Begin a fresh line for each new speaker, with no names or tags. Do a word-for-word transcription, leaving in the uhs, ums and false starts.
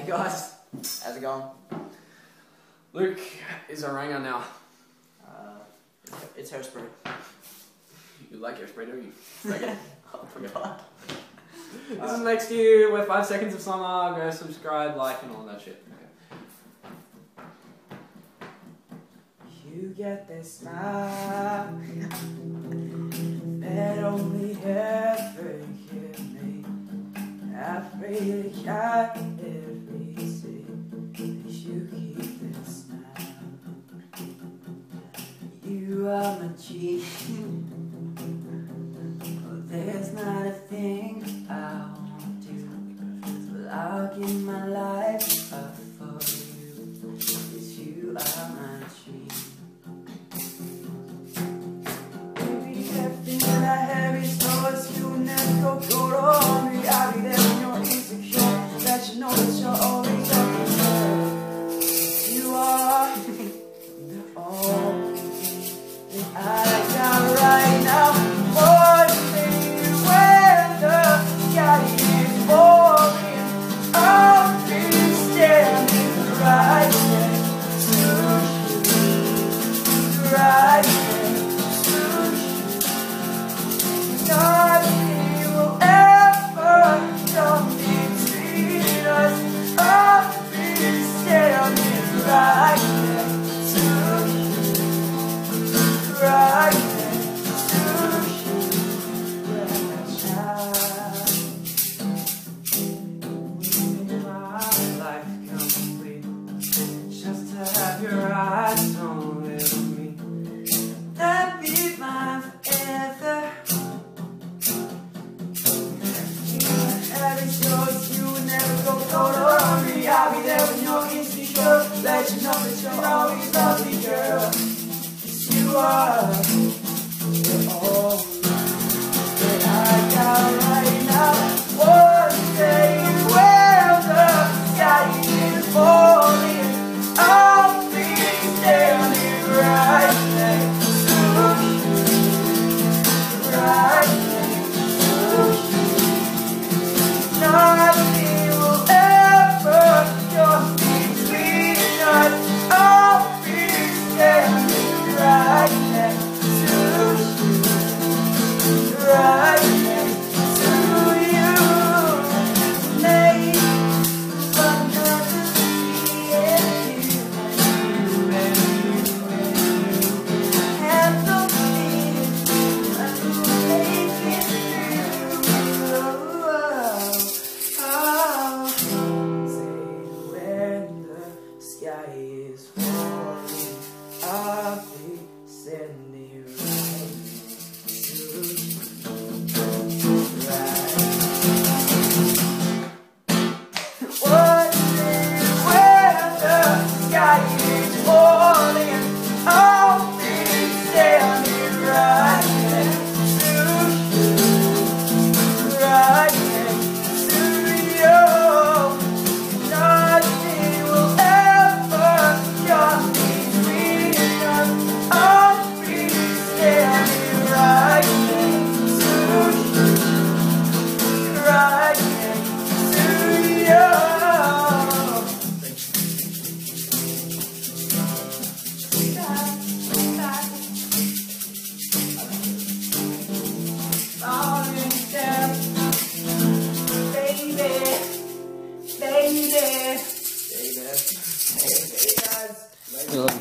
guys, how's it going? Luke is a ranger now.
Uh, it's hairspray.
You like hairspray, don't you? Like it?
I forgot.
This uh, is next to you. We're five seconds of summer. Go subscribe, like, and all that shit. Okay.
You get this smile that only ever give me. I pray to God every day that you keep this smile. You are my cheek. Oh, there's not a thing I won't do, but I'll give my life up for you, 'cause you are my dream. Baby, everything that I have is yours. You never go good on me. I'll be there when you're insecure. Let you know that you're always up in love. You are the only thing that I got right now. One day when the sky is falling, I'll be standing right next to you, right next to you. Nothing will ever come between us. I'll be standing right next to you, right next to you. Your eyes don't leave me. That be mine forever. That is yours. You will never go cold or hungry. I'll be there when you're insecure. Let you know that you're always lovely, girl. 'Cause you are the only that I got right now. One day when the sky is falling, I'll standing right next to you, right next to you. Nothing will ever come between us. I'll be standing right next to you, right next to you. Make another day. Baby, baby, baby, guys.